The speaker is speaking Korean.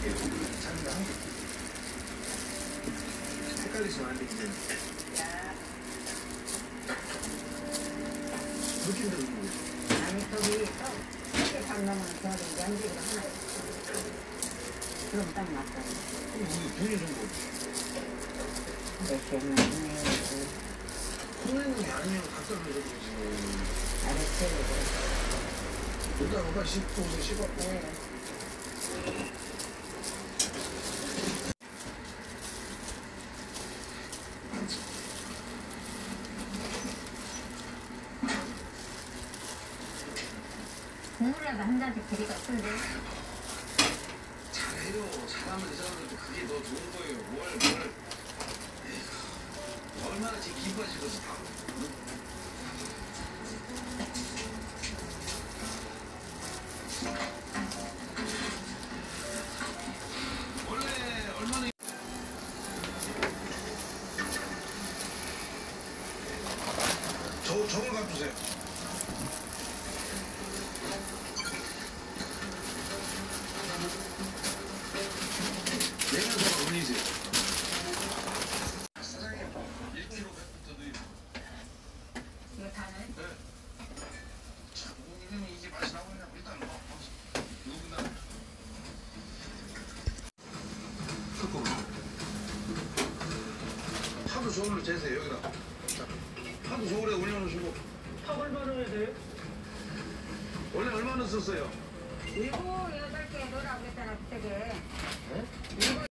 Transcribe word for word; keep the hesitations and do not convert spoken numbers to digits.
자기가 한 개. 헷갈리시면 안 돼, 이제. 그렇게 힘들은 거지. 아니, 거기 세개 장난은 저기 연기로 하나 있어. 그럼 딱 맞다. 그럼 우리 돈이 좀 거지. 몇 개는 해야지. 손해는 게 아니면 갖다 줘서 그러지. 알았지, 그래. 일단 오빠 씻고 오세요, 씻어. 네. 국물이라도 한 잔씩 드리가 큰데. 잘해요. 잘하면 이 사람들도 그게 더 좋은 거예요. 뭘, 뭘. 에이구. 얼마나 지금 기뻐하시고 다. 원래 얼마나. 저, 저걸 갖주세요. 내가 더 올리세요. 사장님, 일 킬로그램부터 넣어요. 이거 다네? 네. 참, 이름이 이게 맛이 나오냐고 일단 뭐, 누구나. 잠깐만. 하도 저울로 재세요, 여기다. 자, 하도 저울에 올려놓으시고. 파 얼마나 해야 돼요? 원래 얼마나 썼어요? 일곱, 여덟 개 넣으라고 했잖아, 그때. 네? 일곱